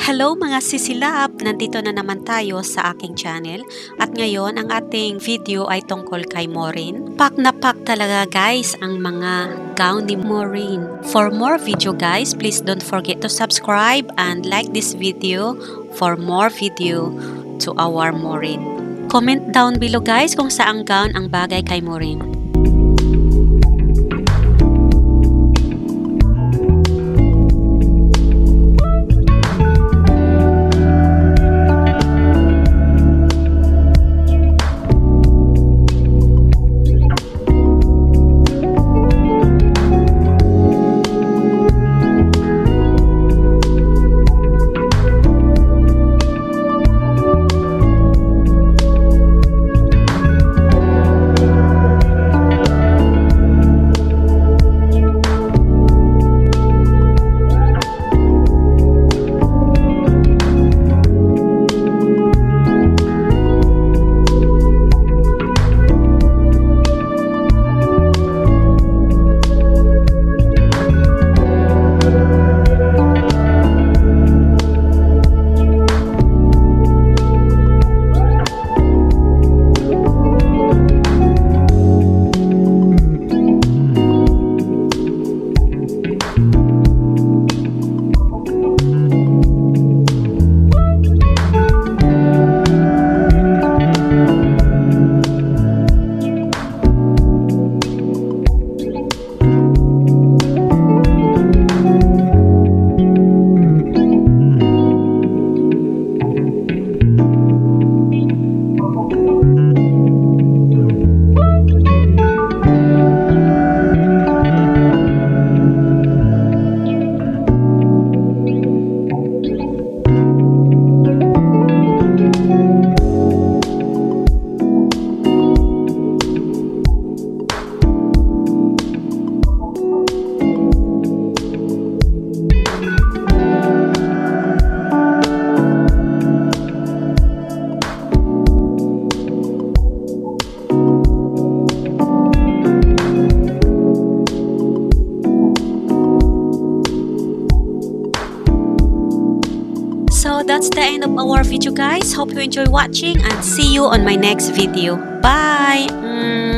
Hello mga sisilap! Nandito na naman tayo sa aking channel at ngayon ang ating video ay tungkol kay Maureen. Pak na pak talaga guys ang mga gown ni Maureen. For more video guys, please don't forget to subscribe and like this video for more video to our Maureen. Comment down below guys kung saang gown ang bagay kay Maureen. So that's the end of our video guys. Hope you enjoy watching and see you on my next video. Bye!